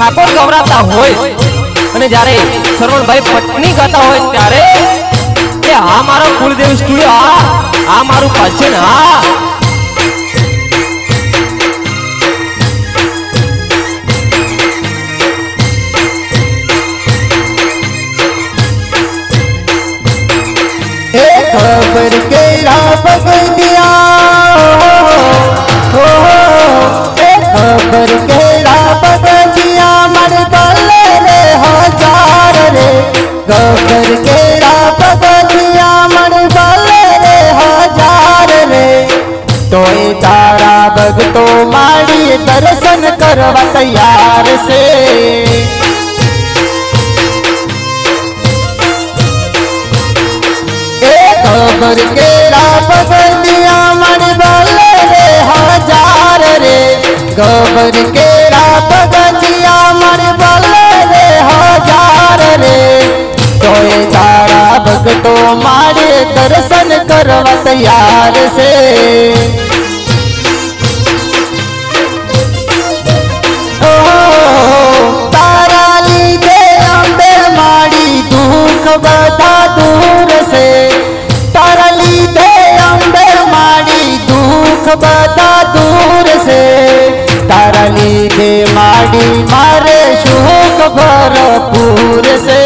ઠાકોર ગવરાતા હોય અને જ્યારે સરવણભાઈ પત્ની ગાતા હોય ત્યારે એ આ મારો કુલદેવ સ્ટુડિયો આ મારું ભજન खबर के भगतिया हो खबर के भगतिया मन बले रे हजार रे खबर के भगतिया मन बले रे हजार रे तो तारा भगतो माड़ी दर्शन करवा तैयार से खबर के भगतिया मन बले रे हजार रे खबर के भगतिया मन बले रे हजार रे तो तारा भगतो मारे दर्शन करवा तैयार से तारा लीधे अम्बे माड़ी दुख बता दूर से तारा लीधे अम्बे माड़ी दुख बता दूर से तारा लीधे माड़ी मारे सुख भरपूर से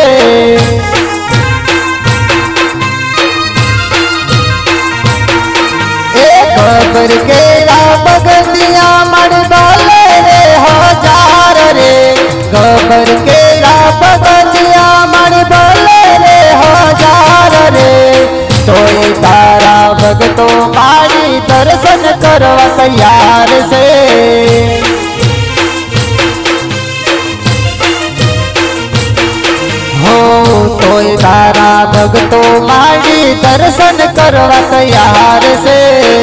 खबर के भगतिया मन बले रे हजार रे खबर के भगतिया मन बले रे हजार रे तो तारा भगतो मारी दर्शन करवा तैयार से हो तो तारा भगतो मारी दर्शन करवा तैयार से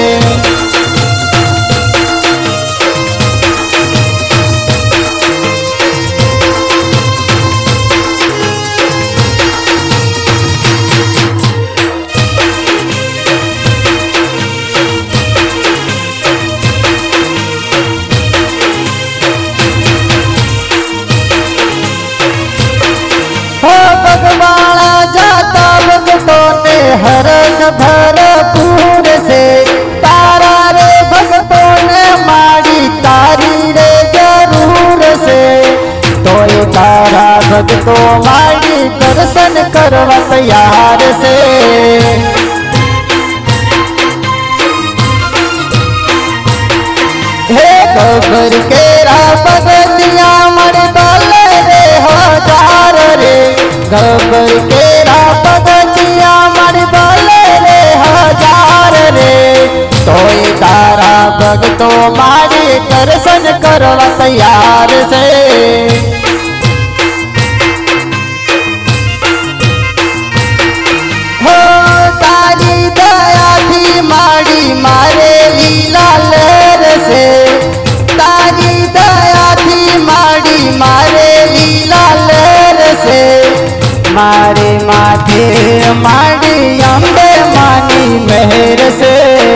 भगवाना जाता भगतों ने हरख भरपूर से तारा रे भगतों ने माड़ी तारी रे जरूर से तो तारा भगतों माड़ी दर्शन करवा तैयार से हे खबर के भगतिया मन बले रे हजार रे खबर के भगतिया मन बले रे हजार रे तो तारा भगतो मारी दर्शन करवा तैयार से हो तारी दया थी माड़ी मारे लीला लहर से तारी दया थी माड़ी मारे लीला लहर से मारे माथे माड़ी अम्बे मानी मेहर से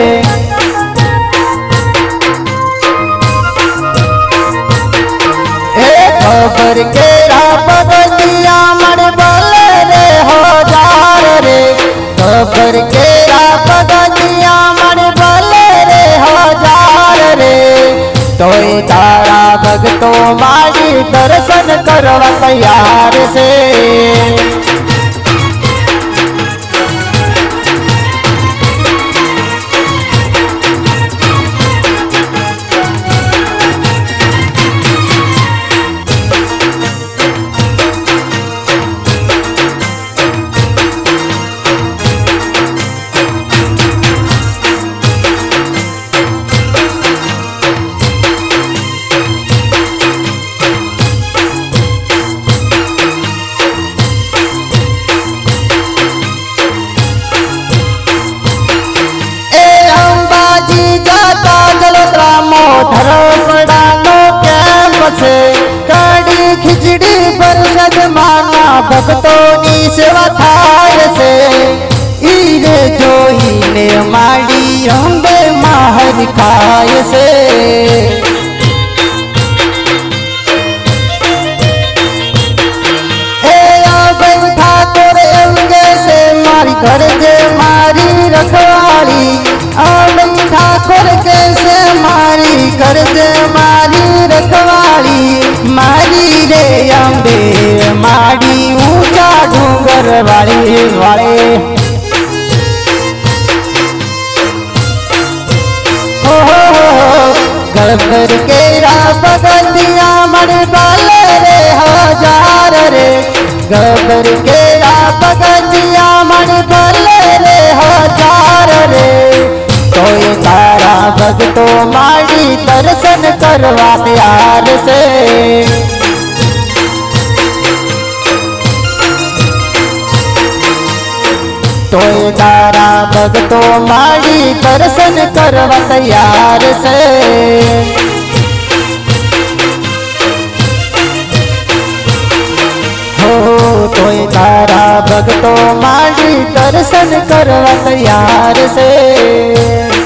खबर के भगतिया मन बले रे हजार रे खबर के भगतिया मन बले रे हजार रे तो तारा भगतो मारी दर्शन करवा तैयार से खिचड़ी परिषद माना भक्तों की सेवा थाय से ईरे जो ही ने माड़ी अम्बे माहर खाय से वाली वाले गबर केरा बगतिया मन बाले रे हजार रे गबर केरा बगतिया मन बाले रे हजार रे तोय तारा भगतो माड़ी दर्शन करवा तैयार से तोय तारा भगतो माड़ी दर्शन करवा तैयार से हो तोय तारा भगतो माड़ी दर्शन करवा तैयार से।